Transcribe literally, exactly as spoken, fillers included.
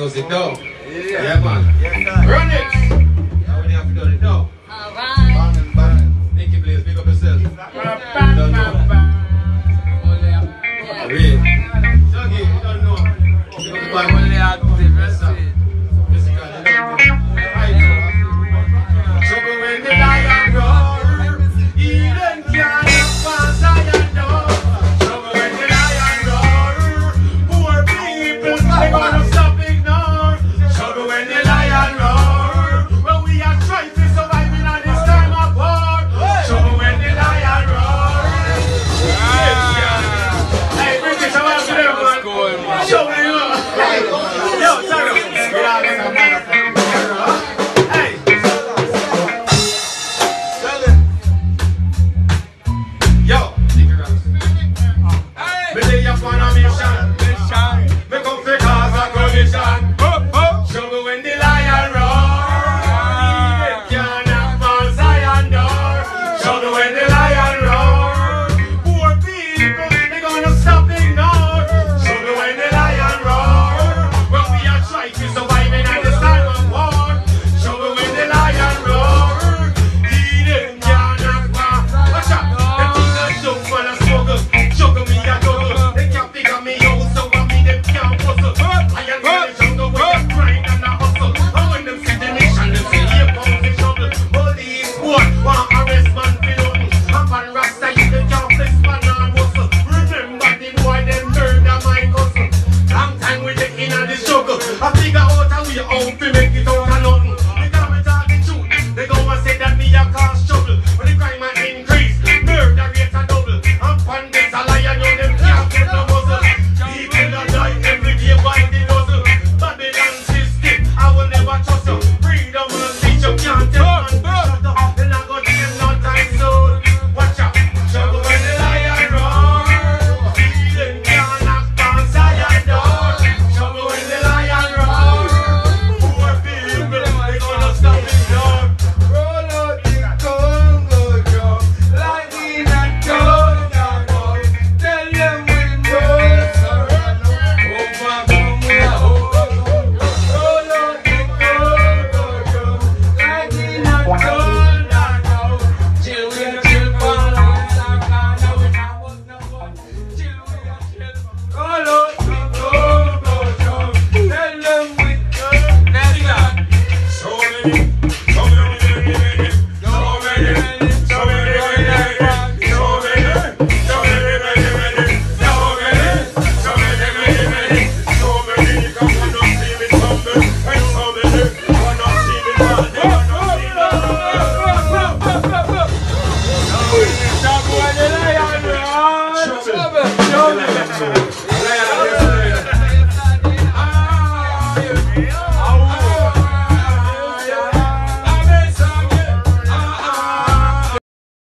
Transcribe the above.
music though. Yeah, yeah man. Yeah, run it! Now we have to do it now. Alright. Nicky please, pick up yourself. Don't know. Real. Shaggy, you don't know. You don't know. Only active, that's it. Physical, you don't know. Right now. Trouble when the lion roar. Eden can't pass Zion door. Trouble when the lion roar. Poor people, they gonna stop ignore. Trouble when the lion roar. Well, we are trying to survive in this time of war. Trouble when the lion roar. Hey, British, I want to them, man. Show me, you know. Yo, sorry. Hey. Yo. Me lay up on a mission. Me come for cause a collision. Trouble when the lion roar. Can't knock on Zion door. Trouble when the lion roar. Poor people, they gonna stop ignore. Trouble when the lion roar. Well, we are trying to survive in this time of war. Trouble when the lion roar. Eden can't knock on. Watch out, them things are jokes when I struggle. Juggle me a juggle. They can't figure me out, so I mean them can't puzzle. I am in the jungle where you grind and I hustle. And when them see the mission, them say here comes the trouble. Police squad want arrest man for nothing. And pan Rasta you the can't flex man and muscle. Remember the boy them murder my cousin. Long time we the in the struggle. I figure out how we out to make it out of nothing. Because me talk the truth, they go and say that me a cause trouble. But the crime a increase, murder rate a double. And pan this a lion, know them can't get no muzzle. People a die every day by the dozen. Babylon system, I will never trust you. Freedom and speech, you can't tell man to shut up. Then I go to no time soon. Watch out, trouble when the lion roar. Eden can't knock on Zion door. Trouble when the lion roar. Poor people, they gonna stop it door. Roll out the Congo drum, lightning and thunder boy. Tell them we know surrender. Over Bumia, over roll out the Congo drum, lightning and thunder boy. Chill we a chill for long time, now we not want no one. Chill we a chill. Roll out the Congo drum, tell them we know. Next time. So many.